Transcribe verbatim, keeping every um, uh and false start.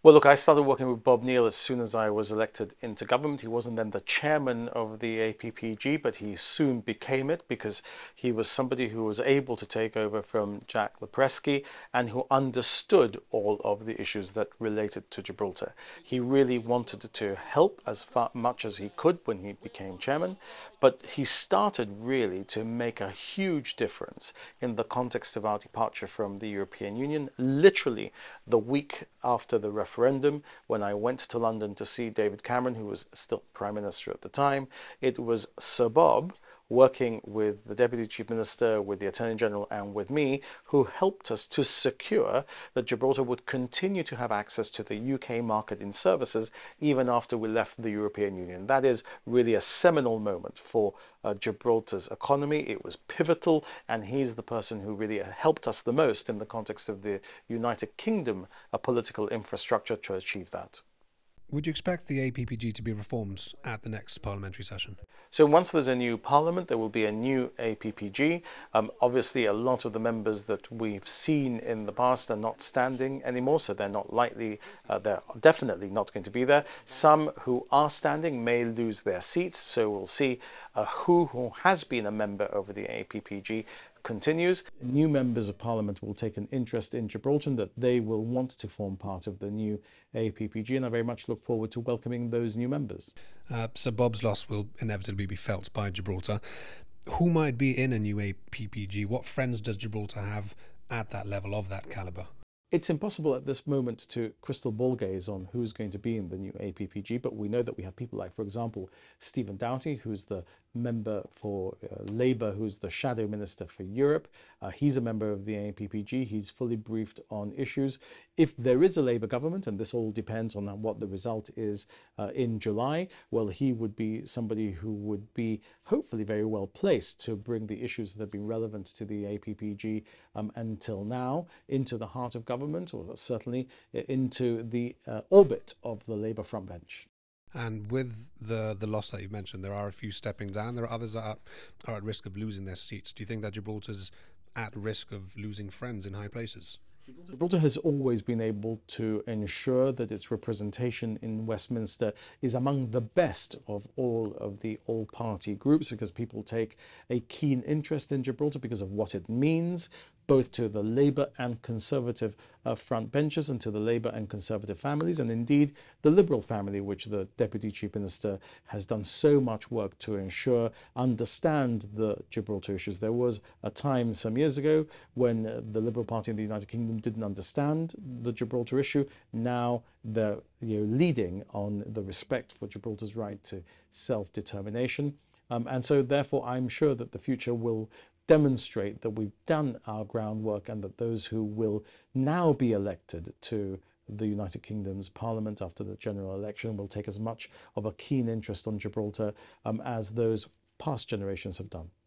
Well, look, I started working with Bob Neill as soon as I was elected into government. He wasn't then the chairman of the A P P G, but he soon became it because he was somebody who was able to take over from Jack Lepreski and who understood all of the issues that related to Gibraltar. He really wanted to help as far, much as he could when he became chairman, but he started really to make a huge difference in the context of our departure from the European Union, literally the week after the referendum, when I went to London to see David Cameron, who was still Prime Minister at the time. It was Sir Bob, working with the Deputy Chief Minister, with the Attorney General and with me, who helped us to secure that Gibraltar would continue to have access to the U K market in services even after we left the European Union. That is really a seminal moment for uh, Gibraltar's economy. It was pivotal, and he's the person who really helped us the most in the context of the United Kingdom uh, political infrastructure to achieve that. Would you expect the A P P G to be reformed at the next parliamentary session? So once there's a new parliament, there will be a new A P P G. Um, obviously, a lot of the members that we've seen in the past are not standing anymore, so they're not likely, uh, they're definitely not going to be there. Some who are standing may lose their seats, so we'll see uh, who, who has been a member over the A P P G continues. New members of parliament will take an interest in Gibraltar and that they will want to form part of the new A P P G, and I very much look forward to welcoming those new members. Uh, Sir Bob's loss will inevitably be felt by Gibraltar. Who might be in a new A P P G? What friends does Gibraltar have at that level of that calibre? It's impossible at this moment to crystal ball gaze on who's going to be in the new A P P G, but we know that we have people like, for example, Stephen Doughty, who's the member for uh, Labour, who's the shadow minister for Europe. Uh, he's a member of the A P P G. He's fully briefed on issues. If there is a Labour government, and this all depends on what the result is uh, in July, well, he would be somebody who would be hopefully very well placed to bring the issues that have been relevant to the A P P G um, until now into the heart of government, or certainly into the uh, orbit of the Labour frontbench. And with the the loss that you've mentioned, there are a few stepping down. There are others that are, are at risk of losing their seats. Do you think that Gibraltar's at risk of losing friends in high places? Gibraltar has always been able to ensure that its representation in Westminster is among the best of all of the all-party groups, because people take a keen interest in Gibraltar because of what it means, both to the Labour and Conservative uh, front benches and to the Labour and Conservative families, and indeed the Liberal family, which the Deputy Chief Minister has done so much work to ensure understand the Gibraltar issues. There was a time some years ago when uh, the Liberal Party in the United Kingdom didn't understand the Gibraltar issue. Now they're you know, leading on the respect for Gibraltar's right to self-determination. Um, and so therefore I'm sure that the future will demonstrate that we've done our groundwork, and that those who will now be elected to the United Kingdom's Parliament after the general election will take as much of a keen interest on Gibraltar um, as those past generations have done.